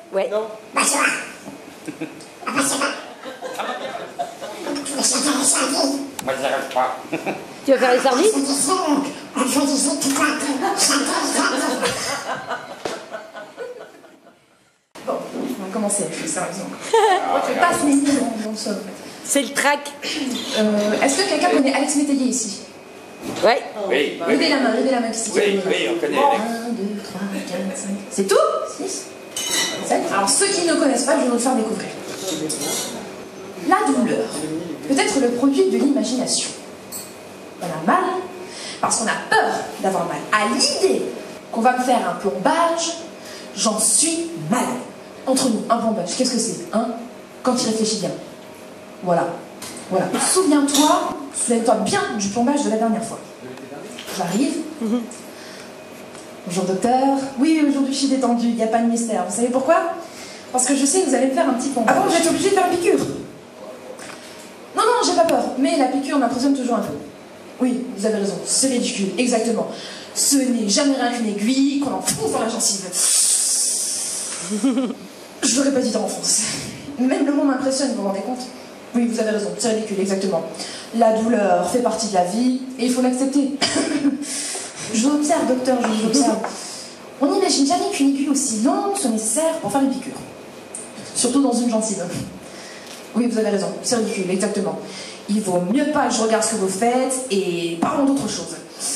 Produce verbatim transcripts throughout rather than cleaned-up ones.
Ouais. Non. Bah ça va. Ah bah ça va. Mais ça intéresse à vie. Moi, j'y arrive pas. Tu vas faire les sardines? C'est sûr, on fait des études là, ça intéresse à vie. Bon, on va commencer, je fais ça, exemple. Je passe mes idées dans le sol. C'est le trac. Euh, Est-ce que quelqu'un connaît Alex Métayer ici? Ouais. Oui, oui. Levez la main, levez la main ici. Oui, oui, on connaît. un, deux, trois, quatre, cinq. C'est tout? six, sept. Alors, ceux qui ne connaissent pas, je vais vous le faire découvrir. La douleur peut être le produit de l'imagination. On a mal parce qu'on a peur d'avoir mal. À l'idée qu'on va me faire un plombage, j'en suis mal. Entre nous, un plombage, qu'est-ce que c'est, hein? Quand tu réfléchis bien. Voilà. Voilà. Souviens-toi, souviens-toi bien du plombage de la dernière fois. J'arrive. Mm-hmm. Bonjour docteur. Oui, aujourd'hui je suis détendue, il n'y a pas de mystère. Vous savez pourquoi? Parce que je sais que vous allez me faire un petit plombage. Ah bon, j'ai été obligée de faire la piqûre? Non, non, j'ai pas peur. Mais la piqûre m'impressionne toujours un peu. Oui, vous avez raison, c'est ridicule, exactement. Ce n'est jamais rien qu'une aiguille qu'on enfonce dans la gencive. Je l'aurais pas dit dans l'enfance. Même le mot m'impressionne, vous vous rendez compte? Oui, vous avez raison, c'est ridicule, exactement. La douleur fait partie de la vie et il faut l'accepter. Je vous observe, docteur, je vous observe. On n'imagine jamais qu'une aiguille aussi longue soit nécessaire pour faire une piqûre. Surtout dans une gencive. Oui, vous avez raison, c'est ridicule, exactement. Il vaut mieux pas que je regarde ce que vous faites et parlons d'autre chose.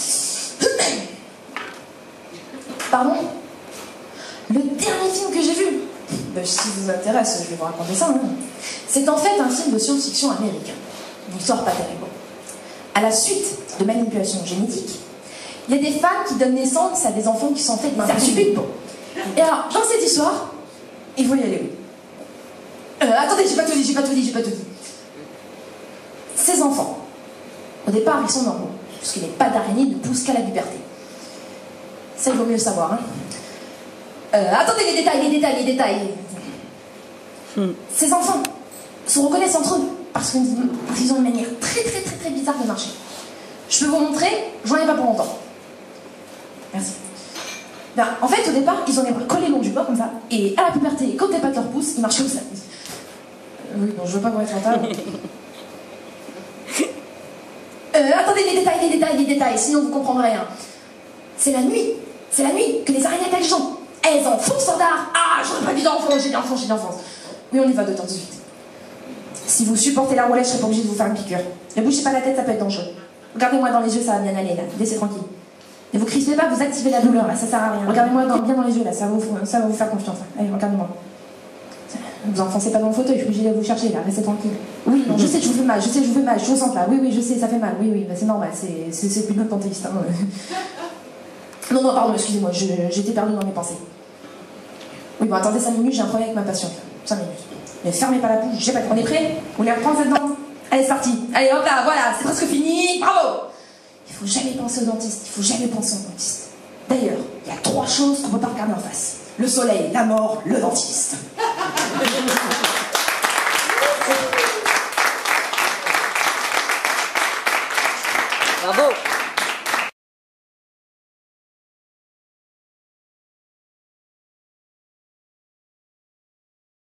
Pardon? Le dernier film que j'ai vu, ben, si ça vous intéresse, je vais vous raconter ça. Hein. C'est en fait un film de science-fiction américain. Une histoire pas terrible. À la suite de manipulation génétique, il y a des femmes qui donnent naissance à des enfants qui sont faits d'insupide. Et alors, dans cette histoire, il faut y aller, oui. Euh, attendez, j'ai pas tout dit, j'ai pas tout dit, j'ai pas tout dit. Ces enfants, au départ, ils sont normaux, puisque les pattes d'araignée ne poussent qu'à la puberté. Ça, il vaut mieux le savoir, hein. Euh, attendez, les détails, les détails, les détails. Hmm. Ces enfants se reconnaissent entre eux, parce qu'ils ont une manière très, très, très, très bizarre de marcher. Je peux vous montrer, j'en ai pas pour longtemps. Merci. Ben, en fait, au départ, ils ont les bras collés le long du corps, comme ça, et à la puberté, quand tes pattes leur poussent, ils marchent comme ça. Oui, bon, je veux pas vous mettre en table. Euh, attendez, les détails, les détails, les détails, sinon vous comprendrez rien. C'est la nuit, c'est la nuit que les araignées intelligentes, elles en font standard. Ah, j'aurais pas dit d'enfance, j'ai dit enfance, j'ai dit enfance. Oui, on y va, docteur, tout de suite. Si vous supportez la roulette, je serai pas obligée de vous faire une piqûre. Ne bougez pas la tête, ça peut être dangereux. Regardez-moi dans les yeux, ça va bien aller, là. Laissez tranquille. Ne vous crispez pas, vous activez la douleur, là, ça sert à rien. Regardez-moi dans, bien dans les yeux, là, ça va vous, ça va vous faire confiance. Là. Allez, regardez-moi. Vous enfoncez pas dans le fauteuil, je suis obligée de vous chercher, là, restez tranquille. Oui, non, je sais que je vous fais mal, je sais que je vous fais mal, je vous sens là. Oui, oui, je sais, ça fait mal, oui, oui, bah, c'est normal, c'est plus de notre panthéiste. Hein. Non, non, pardon, excusez-moi, j'étais perdue dans mes pensées. Oui, bon, attendez cinq minutes, j'ai un problème avec ma patiente. cinq minutes. Mais fermez pas la bouche, j'ai pas dit. On est prêts? Vous voulez reprendre cette dent? Allez, c'est parti. Allez, hop là, voilà, c'est presque fini. Bravo! Il faut jamais penser au dentiste, il faut jamais penser au dentiste. D'ailleurs, il y a trois choses qu'on peut pas regarder en face. Le soleil, la mort, le dentiste.